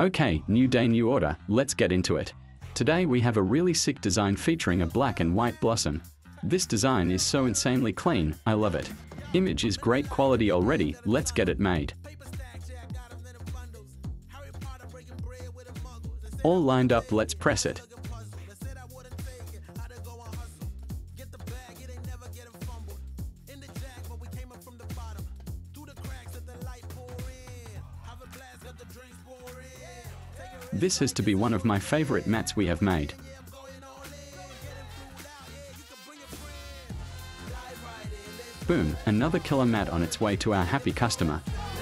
Okay, new day, new order, let's get into it. Today we have a really sick design featuring a black and white blossom. This design is so insanely clean, I love it. Image is great quality already, let's get it made. All lined up, let's press it. This has to be one of my favorite mats we have made. Boom, another killer mat on its way to our happy customer.